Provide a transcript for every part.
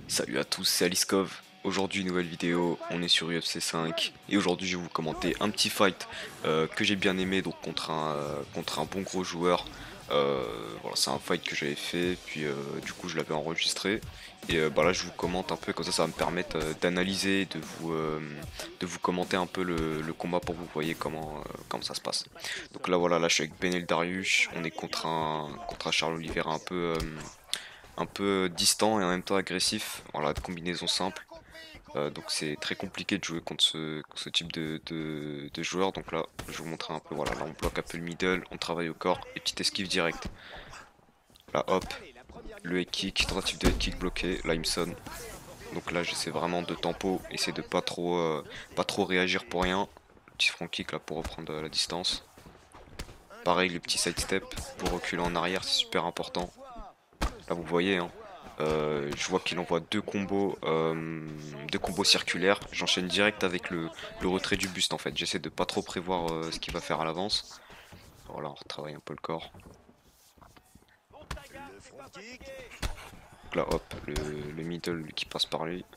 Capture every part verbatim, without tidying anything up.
Salut à tous, c'est Aliskov. Aujourd'hui, nouvelle vidéo, on est sur U F C cinq et aujourd'hui je vais vous commenter un petit fight euh, que j'ai bien aimé, donc contre un, euh, contre un bon gros joueur. Euh, voilà, c'est un fight que j'avais fait, puis euh, du coup je l'avais enregistré et euh, bah là je vous commente un peu, comme ça ça va me permettre euh, d'analyser, de vous euh, de vous commenter un peu le, le combat pour que vous voyez comment, euh, comment ça se passe. Donc là voilà, là je suis avec Benel Dariush, on est contre un, contre un Charles Oliveira un peu... euh, un peu distant et en même temps agressif. Voilà, de combinaison simple. Euh, donc c'est très compliqué de jouer contre ce, ce type de, de, de joueur. Donc là, je vais vous montrer un peu. Voilà, là on bloque un peu le middle, on travaille au corps et petite esquive directe. Là hop, le head kick, tentative de head kick bloqué. Là il me sonne. Donc là j'essaie vraiment de tempo, essayer de pas trop, euh, pas trop réagir pour rien. Petit front kick là pour reprendre la distance. Pareil, le petit side step pour reculer en arrière, c'est super important. Là vous voyez, hein, euh, je vois qu'il envoie deux combos, euh, deux combos circulaires. J'enchaîne direct avec le, le retrait du buste en fait. J'essaie de pas trop prévoir euh, ce qu'il va faire à l'avance. Voilà, on retravaille un peu le corps. Donc là hop, le, le middle qui passe par lui.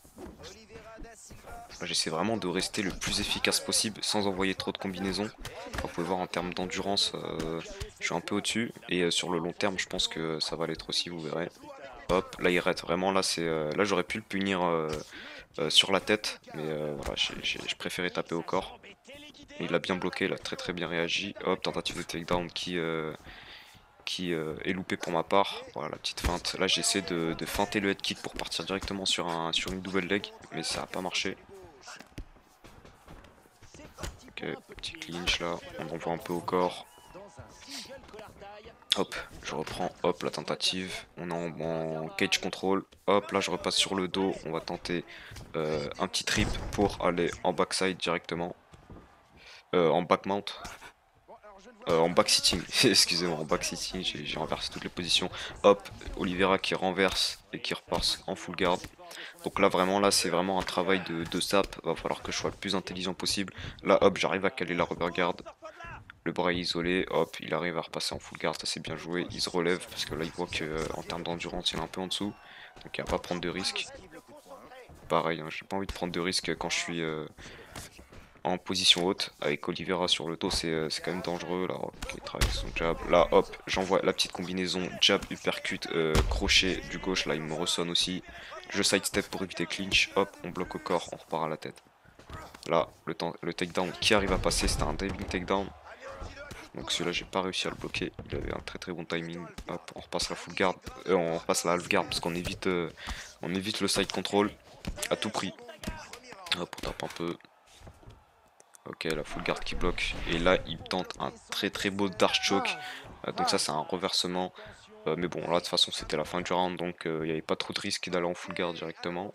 J'essaie vraiment de rester le plus efficace possible sans envoyer trop de combinaisons. Vous pouvez voir en termes d'endurance, euh, je suis un peu au-dessus. Et euh, sur le long terme, je pense que ça va l'être aussi, vous verrez. Hop, là il rate vraiment, là c'est euh, là j'aurais pu le punir euh, euh, sur la tête, mais euh, voilà, j'ai préféré taper au corps. Mais il a bien bloqué, il a très très bien réagi. Hop, tentative de takedown qui, euh, qui euh, est loupé pour ma part. Voilà la petite feinte. Là j'essaie de, de feinter le head kick pour partir directement sur, un, sur une double leg, mais ça n'a pas marché. Ok, petit clinch là, on envoie un peu au corps. Hop, je reprends, hop, la tentative, on est en, en cage control, hop, là je repasse sur le dos, on va tenter euh, un petit trip pour aller en backside directement, euh, en back mount, euh, en back sitting, excusez-moi, en back sitting, j'ai renversé toutes les positions, hop, Oliveira qui renverse et qui repasse en full guard. Donc là vraiment, là c'est vraiment un travail de, de sap, va falloir que je sois le plus intelligent possible. Là hop, j'arrive à caler la rubber guard. Le bras est isolé, hop, il arrive à repasser en full guard, ça c'est bien joué, il se relève parce que là il voit qu'en euh, termes d'endurance il est un peu en dessous, donc il va pas prendre de risques. Pareil, hein, j'ai pas envie de prendre de risques quand je suis euh, en position haute, avec Oliveira sur le dos c'est euh, quand même dangereux, là ok, il travaille son jab, là hop, j'envoie la petite combinaison jab, uppercut, euh, crochet du gauche, là il me ressonne aussi, je sidestep pour éviter clinch, hop, on bloque au corps, on repart à la tête. Là, le, le takedown qui arrive à passer, c'était un diving takedown. Donc celui-là j'ai pas réussi à le bloquer, il avait un très très bon timing. Hop, on repasse la full guard, euh, on repasse la half guard parce qu'on évite, euh, on évite le side control à tout prix. Hop, on tape un peu. Ok, la full guard qui bloque. Et là il tente un très très beau dart choke. Euh, donc ça c'est un reversement. Euh, mais bon là de toute façon c'était la fin du round donc euh, il n'y avait pas trop de risque d'aller en full guard directement.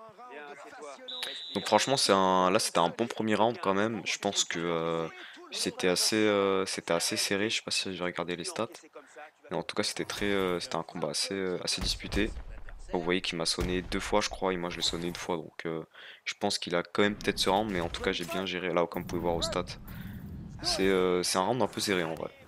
Donc franchement c'est un, là c'était un bon premier round quand même. Je pense que euh, c'était assez, euh, c'était assez serré. Je sais pas si j'ai regardé les stats. Mais en tout cas, c'était très, euh, c'était un combat assez, euh, assez disputé. Vous voyez qu'il m'a sonné deux fois, je crois, et moi je l'ai sonné une fois. Donc, euh, je pense qu'il a quand même peut-être ce round, mais en tout cas, j'ai bien géré. Là, comme vous pouvez voir au stat, c'est euh, c'est un round un peu serré en vrai.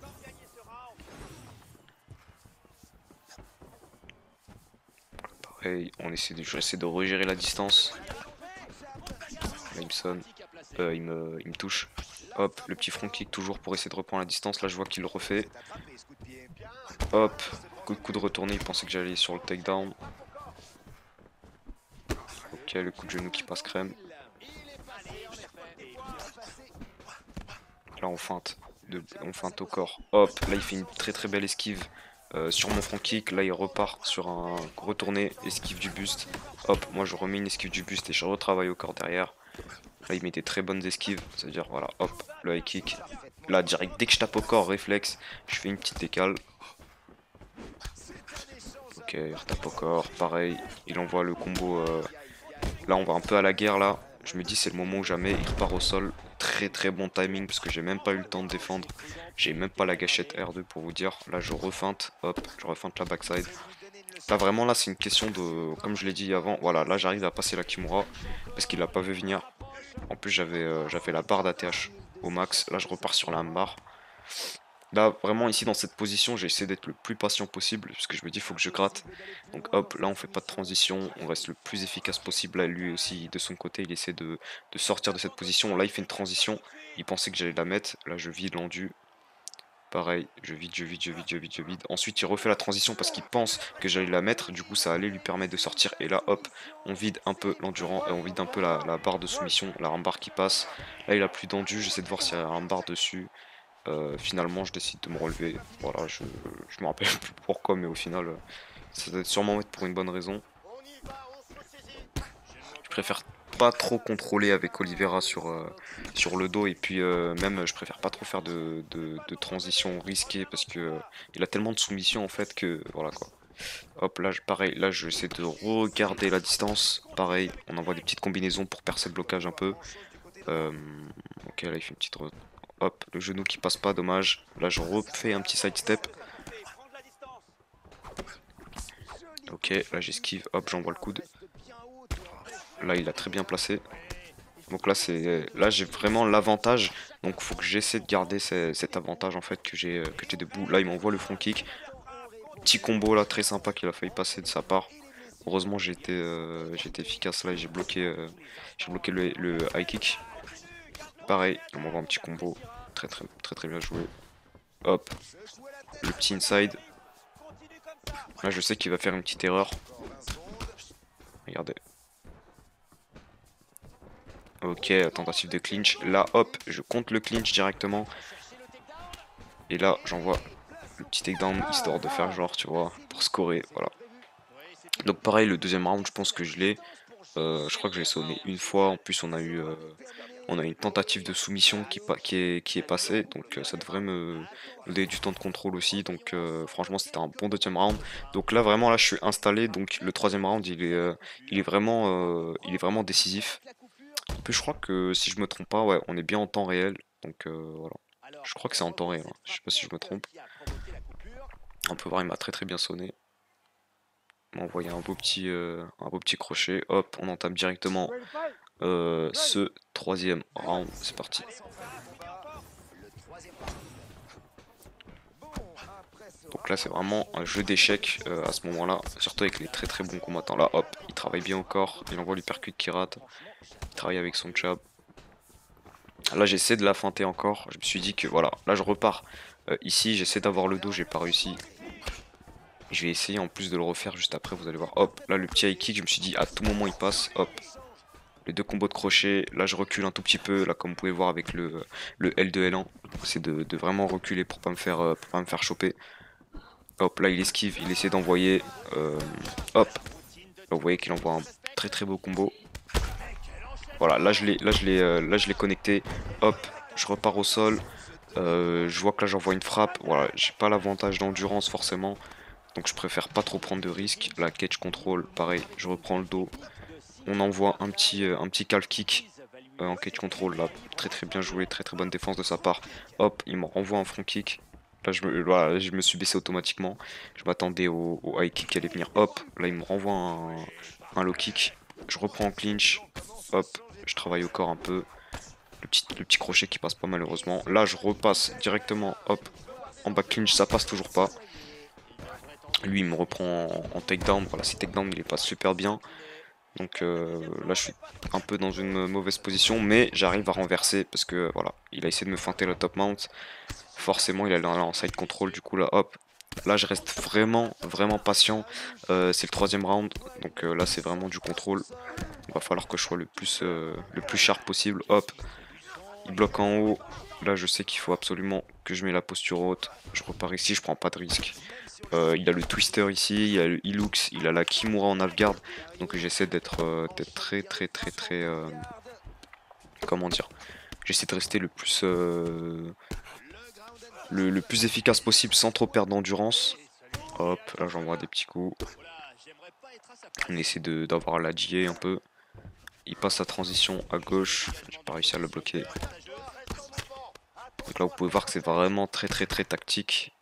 Pareil, on essaie de, j'essaie de regérer la distance. Là, il me sonne, euh, il me, il me touche. Hop, le petit front kick toujours pour essayer de reprendre la distance. Là, je vois qu'il le refait. Hop, coup de coup de retourné. Il pensait que j'allais sur le takedown. Ok, le coup de genou qui passe crème. Là on feinte, de, on feinte au corps. Hop, là il fait une très très belle esquive euh, sur mon front kick. Là il repart sur un retourné, esquive du buste. Hop, moi je remets une esquive du buste et je retravaille au corps derrière. Là il met des très bonnes esquives, c'est à dire voilà, hop, le high kick. Là direct, dès que je tape au corps, réflexe, je fais une petite décale. Ok, il retape au corps, pareil, il envoie le combo. Euh... Là on va un peu à la guerre là. Je me dis c'est le moment ou jamais, il repart au sol. Très très bon timing parce que j'ai même pas eu le temps de défendre. J'ai même pas la gâchette R deux pour vous dire. Là je refeinte, hop, je refeinte la backside. Là vraiment là c'est une question de, comme je l'ai dit avant, voilà, là j'arrive à passer la Kimura parce qu'il l'a pas vu venir. En plus j'avais euh, j'avais la barre d'A T H au max, là je repars sur la barre. Là, vraiment, ici, dans cette position, j'ai essayé d'être le plus patient possible, puisque je me dis, il faut que je gratte. Donc, hop, là, on fait pas de transition, on reste le plus efficace possible. Là, lui aussi, de son côté, il essaie de, de sortir de cette position. Là, il fait une transition, il pensait que j'allais la mettre. Là, je vide l'endu. Pareil, je vide, je vide, je vide, je vide, je vide. Ensuite, il refait la transition parce qu'il pense que j'allais la mettre. Du coup, ça allait lui permettre de sortir. Et là, hop, on vide un peu l'endurant, et on vide un peu la, la barre de soumission, la rambarre qui passe. Là, il a plus d'endu, j'essaie de voir s'il y a un rambarre dessus. Euh, finalement, je décide de me relever. Voilà, je, je me rappelle plus pourquoi, mais au final, euh, ça doit être sûrement être pour une bonne raison. Je préfère pas trop contrôler avec Oliveira sur, euh, sur le dos, et puis euh, même je préfère pas trop faire de, de, de transition risquée parce que euh, il a tellement de soumission en fait que voilà quoi. Hop, là pareil, là je essaie de regarder la distance. Pareil, on envoie des petites combinaisons pour percer le blocage un peu. Euh, ok, là il fait une petite. Re... Hop, le genou qui passe pas, dommage. Là je refais un petit sidestep. Ok, là j'esquive, hop, j'envoie le coude. Là il a très bien placé. Donc là c'est là j'ai vraiment l'avantage. Donc faut que j'essaie de garder ces, cet avantage en fait que j'ai euh, que j'ai debout. Là il m'envoie le front kick. Petit combo là très sympa qu'il a failli passer de sa part. Heureusement j'ai été, euh, j'ai été efficace là et j'ai bloqué, euh, j'ai bloqué le, le high kick. Pareil, il m'envoie un petit combo. Très très très très bien joué. Hop, le petit inside. Là je sais qu'il va faire une petite erreur. Regardez. Ok, tentative de clinch. Là hop, je compte le clinch directement. Et là j'envoie le petit takedown histoire de faire genre tu vois pour scorer, voilà. Donc pareil le deuxième round je pense que je l'ai. Euh, je crois que j'ai sonné une fois. En plus on a eu euh, on a une tentative de soumission qui, qui, est, qui est passée. Donc euh, ça devrait me, me donner du temps de contrôle aussi. Donc euh, franchement c'était un bon deuxième round. Donc là vraiment là je suis installé. Donc le troisième round il est, euh, il est, vraiment, euh, il est vraiment décisif. En plus je crois que si je me trompe pas, ouais on est bien en temps réel. Donc euh, voilà. Je crois que c'est en temps réel, hein. Je sais pas si je me trompe. On peut voir il m'a très très bien sonné. m'a envoyé un beau petit, euh, un beau petit crochet. Hop, on entame directement euh, ce troisième round. C'est parti. Donc là, c'est vraiment un jeu d'échecs euh, à ce moment-là, surtout avec les très très bons combattants. Là, hop, il travaille bien au corps. Il envoie l'uppercut qui rate. Il travaille avec son jab. Là, j'essaie de la feinter encore. Je me suis dit que voilà, là, je repars. Euh, ici, j'essaie d'avoir le dos, j'ai pas réussi. Je vais essayer en plus de le refaire juste après, vous allez voir. Hop, là le petit high kick, je me suis dit à tout moment il passe. Hop, les deux combos de crochet. Là je recule un tout petit peu, là comme vous pouvez voir avec le, le L deux L un. C'est de, de vraiment reculer pour pas me faire, euh, pour pas me faire choper. Hop, là il esquive, il essaie d'envoyer. Euh, hop, là vous voyez qu'il envoie un très très beau combo. Voilà, là je l'ai là je l'ai euh, là je l'ai connecté. Hop, je repars au sol. Euh, je vois que là j'envoie une frappe. Voilà, j'ai pas l'avantage d'endurance forcément. Donc je préfère pas trop prendre de risques. La catch control, pareil, je reprends le dos. On envoie un petit, euh, un petit calf kick euh, en catch control là. Très très bien joué, très très bonne défense de sa part. Hop, il me renvoie un front kick. Là je me, voilà, je me suis baissé automatiquement. Je m'attendais au, au high kick qui allait venir. Hop, là il me renvoie un, un low kick. Je reprends en clinch. Hop, je travaille au corps un peu. Le petit, le petit crochet qui passe pas malheureusement. Là je repasse directement. Hop, en back clinch, ça passe toujours pas. Lui il me reprend en, en takedown, voilà c'est takedown il est pas super bien. Donc euh, là je suis un peu dans une mauvaise position, mais j'arrive à renverser parce que voilà, il a essayé de me feinter la top mount. Forcément il allait en side control, du coup là hop. Là je reste vraiment vraiment patient. Euh, c'est le troisième round, donc euh, là c'est vraiment du contrôle. Il va falloir que je sois le plus, euh, le plus sharp possible. Hop, il bloque en haut. Là je sais qu'il faut absolument que je mette la posture haute. Je repars ici, je prends pas de risque. Euh, il a le twister ici, il a le Hilux, il a la Kimura en half-guard. Donc j'essaie d'être euh, très très très très... Euh, comment dire, j'essaie de rester le plus, euh, le, le plus efficace possible sans trop perdre d'endurance. Hop, là j'envoie des petits coups. On essaie d'avoir la J A un peu. Il passe sa transition à gauche, j'ai pas réussi à le bloquer. Donc là vous pouvez voir que c'est vraiment très très très tactique.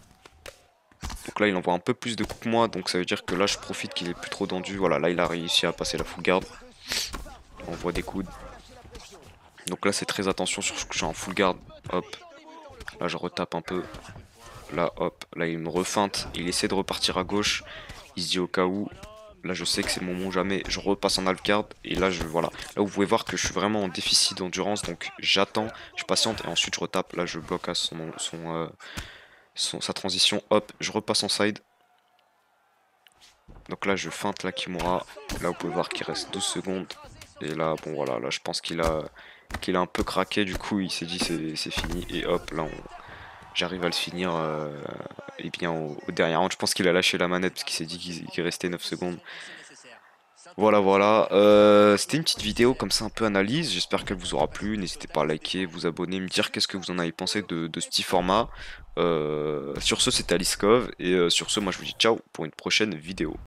Donc là il envoie un peu plus de coups que moi, donc ça veut dire que là je profite qu'il est plus trop tendu. Voilà, là il a réussi à passer la full guard. On envoie des coudes. Donc là c'est très attention sur ce que j'ai en full guard. Hop. Là je retape un peu. Là hop, là il me refeinte, il essaie de repartir à gauche. Il se dit au cas où. Là je sais que c'est le moment ou jamais, je repasse en half-guard et là je voilà. Là vous pouvez voir que je suis vraiment en déficit d'endurance, donc j'attends, je patiente et ensuite je retape. Là je bloque à son, son, euh, son sa transition, hop, je repasse en side. Donc là je feinte la Kimura. Là vous pouvez voir qu'il reste douze secondes. Et là bon voilà, là je pense qu'il a qu'il a un peu craqué, du coup il s'est dit c'est fini. Et hop là on, j'arrive à le finir euh, et bien au, au dernier round. Je pense qu'il a lâché la manette parce qu'il s'est dit qu'il qu'il restait neuf secondes. Voilà, voilà. Euh, C'était une petite vidéo comme ça un peu analyse. J'espère qu'elle vous aura plu. N'hésitez pas à liker, vous abonner, me dire qu'est-ce que vous en avez pensé de, de ce petit format. Euh, sur ce, c'était Aliskov. Et euh, sur ce, moi je vous dis ciao pour une prochaine vidéo.